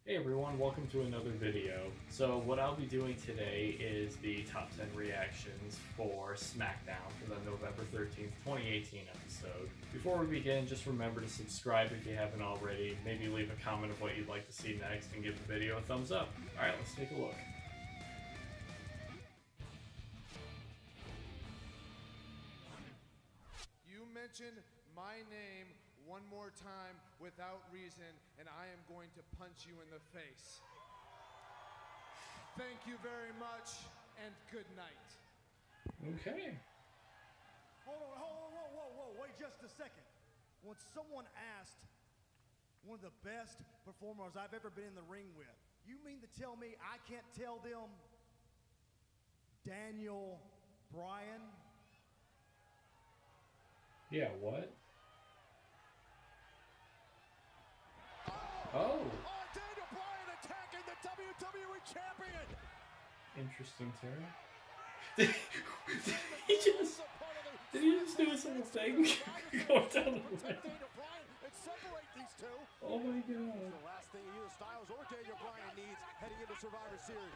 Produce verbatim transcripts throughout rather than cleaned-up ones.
Hey everyone, welcome to another video. So what I'll be doing today is the top ten reactions for SmackDown for the November thirteenth, twenty eighteen episode. Before we begin, just remember to subscribe if you haven't already, maybe leave a comment of what you'd like to see next, and give the video a thumbs up. Alright, let's take a look. You mention my name one more time without reason, and I am going to punch you in the face. Thank you very much, and good night. Okay. Hold on, hold on, whoa, whoa, whoa, wait just a second. When someone asked one of the best performers I've ever been in the ring with, you mean to tell me I can't tell them Daniel Bryan? Yeah, what? Oh! Oh, Daniel Bryan attacking the W W E Champion! Interesting turn. Did he just... Did he just do his whole thing? Going down the line. Oh my god. The last thing either Styles or Daniel Bryan needs heading into Survivor Series.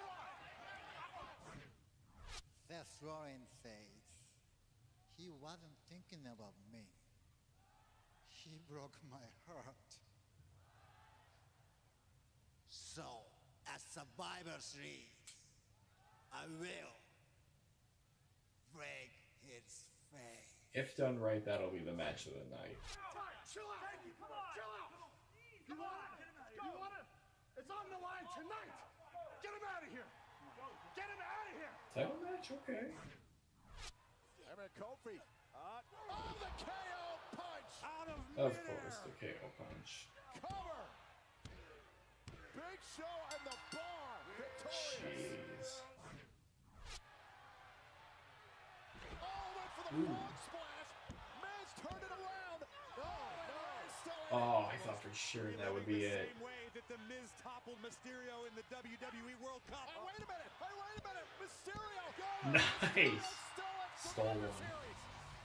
Seth Rollins says he wasn't thinking about me. He broke my heart. So, at Survivor Series, I will break his face. If done right, that'll be the match of the night. Chill out! Come on! Chill out! Come on! You want it? It's on the line tonight! Get him out of here! Get him out of here! Title match? Okay. I'm at Kofi. Uh, oh, the K O punch! Out of Of midair. course, the K O punch. Cover! Big Show and the bar victorious. Jeez. Oh, went for the Ooh. frog splash. Miz turned it around. Oh, no, still in Oh, it. I thought for sure that would be it. Same way that the Miz toppled Mysterio in the W W E World Cup. Hey, wait a minute. Hey, wait a minute. Mysterio. Go. Nice. Still at Stole Survivor one. Series.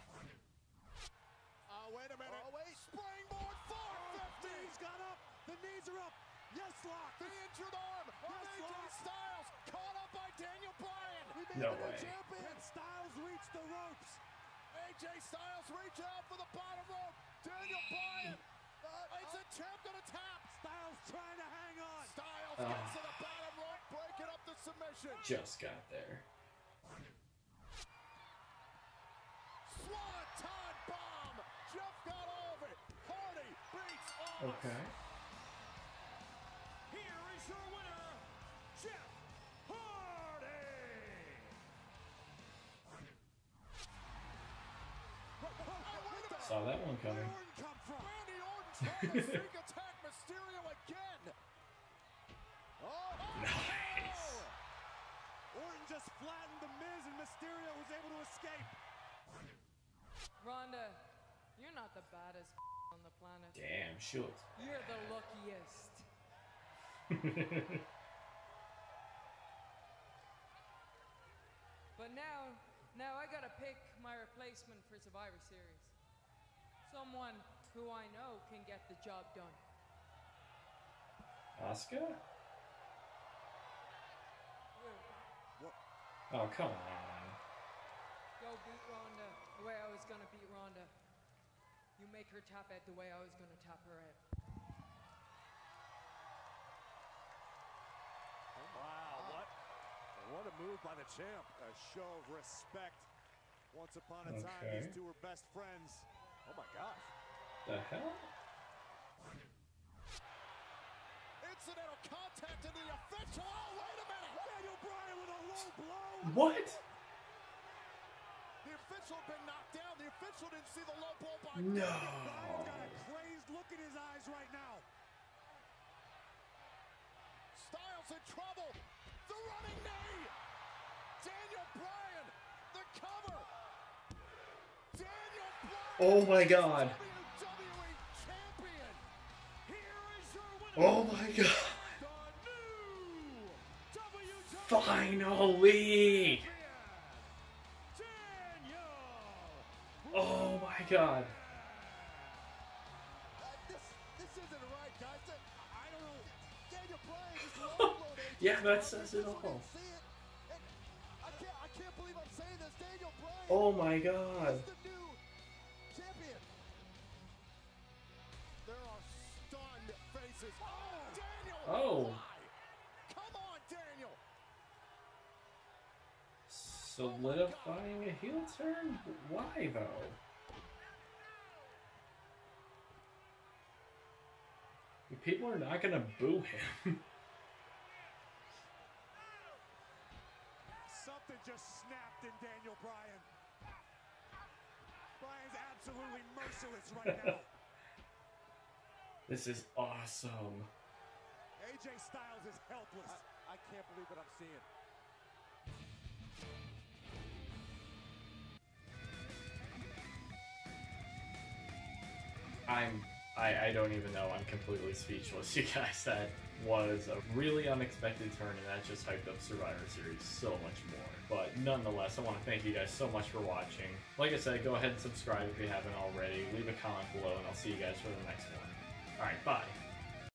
Oh, wait a minute. Oh, wait. Springboard four fifty. He's got up. The knees are up. Yes, lock. The injured arm of Yes, A J lock. Styles. Caught up by Daniel Bryan. We made No him the way. champion. Styles reached the ropes. A J Styles reach out for the bottom rope. Daniel Bryan. Uh, it's attempted a tap. Styles trying to hang on. Styles Ah. gets to the bottom rope, breaking up the submission. Just got there. Swanton bomb. Jeff got all of it. Hardy beats Owens. Okay. Here is your winner, Jeff Hardy! Saw that one coming. Orton come from? Randy Orton trying to sneak attack Mysterio again. Oh, oh, Nice. Orton just flattened the Miz and Mysterio was able to escape. Rhonda, you're not the baddest on the planet. Damn, she looks You're the luckiest. But now, now I gotta pick my replacement for Survivor Series. Someone who I know can get the job done. Asuka? Woo. Oh, come on. Go beat Rhonda the way I was gonna beat Rhonda. You make her tap out the way I was gonna tap her out. Wow, what? What a move by the champ. A show of respect. Once upon a time, Okay. these two were best friends. Oh my gosh. The hell? incidental contact to the official. Oh, wait a minute. Daniel Bryan with a low blow. What? The official had been knocked down. The official didn't see the low blow by No. Bryan's got a crazed look in his eyes right now. Styles in trouble. The running knee. Daniel Bryan, the cover. Daniel Bryan. Oh my god. W W E champion. Here is your winner, Oh my god. the new W W E Finally. Daniel Oh my god. Uh, this, this isn't right, guys. I don't know. Yeah, that says it all. See it. And I can't, I can't believe I'm saying this. Daniel Bryan Oh my god. is the new champion. There are stunned faces. Oh, Daniel. Oh. Why? Come on, Daniel. Solidifying a heel turn? Why though? People are not gonna boo him. Something just snapped in Daniel Bryan. Bryan's absolutely merciless right now. This is awesome. A J Styles is helpless. I, I can't believe what I'm seeing. I'm I, I don't even know. I'm completely speechless, you guys. That was a really unexpected turn, and that just hyped up Survivor Series so much more. But nonetheless, I want to thank you guys so much for watching. Like I said, go ahead and subscribe if you haven't already. Leave a comment below, and I'll see you guys for the next one. Alright, bye.